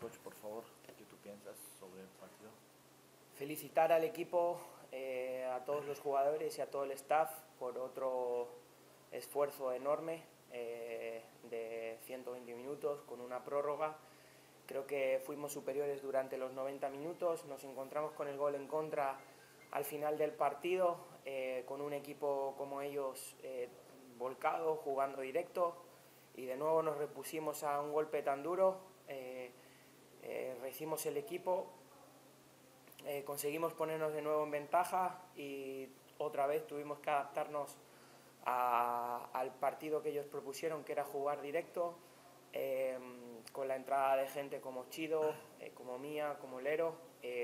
Coach, por favor, ¿qué tú piensas sobre el partido? Felicitar al equipo, a todos los jugadores y a todo el staff por otro esfuerzo enorme de 120 minutos con una prórroga. Creo que fuimos superiores durante los 90 minutos, nos encontramos con el gol en contra al final del partido, con un equipo como ellos volcado, jugando directo, y de nuevo nos repusimos a un golpe tan duro, rehicimos el equipo, conseguimos ponernos de nuevo en ventaja y otra vez tuvimos que adaptarnos al partido que ellos propusieron, que era jugar directo, con la entrada de gente como Chido, como Mía, como Lero.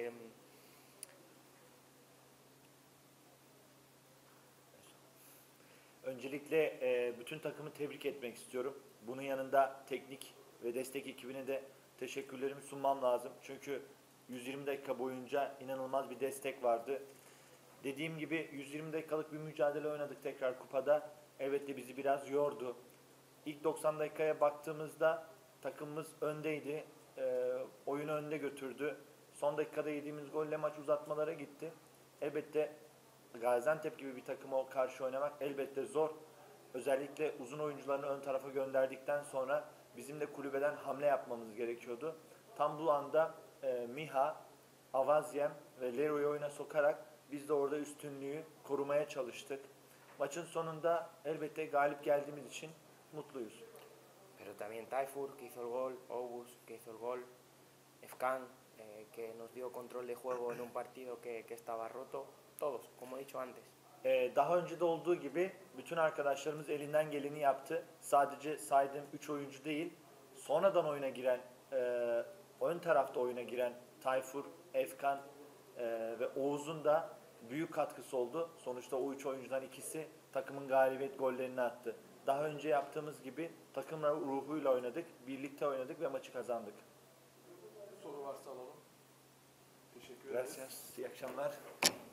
Öncelikle bütün takımı tebrik etmek istiyorum. Bunun yanında teknik ve destek ekibine de teşekkürlerimi sunmam lazım. Çünkü 120 dakika boyunca inanılmaz bir destek vardı. Dediğim gibi 120 dakikalık bir mücadele oynadık tekrar kupada. Elbette bizi biraz yordu. İlk 90 dakikaya baktığımızda takımımız öndeydi. Oyunu önde götürdü. Son dakikada yediğimiz golle maç uzatmalara gitti. Elbette Gaziantep gibi bir takıma karşı oynamak elbette zor. Özellikle uzun oyuncularını ön tarafa gönderdikten sonra bizim de kulübeden hamle yapmamız gerekiyordu. Tam bu anda Miha, Avazyem ve Lero'yu oyuna sokarak biz de orada üstünlüğü korumaya çalıştık. Maçın sonunda elbette galip geldiğimiz için mutluyuz. Pero también Tayfur, que hizo el gol, Obus, que hizo el gol, Efkan, que nos dio control de juego en un partido que estaba roto. Todos, como he dicho antes. Daha önce de olduğu gibi bütün arkadaşlarımız elinden geleni yaptı. Sadece saydığım 3 oyuncu değil, sonradan oyuna giren, ön tarafta oyuna giren Tayfur, Efkan ve Oğuz'un da büyük katkısı oldu. Sonuçta o 3 oyuncudan ikisi takımın galibiyet gollerini attı. Daha önce yaptığımız gibi takım ruhuyla oynadık, birlikte oynadık ve maçı kazandık. Soru varsa alalım. Teşekkür ederiz. Gracias, iyi akşamlar.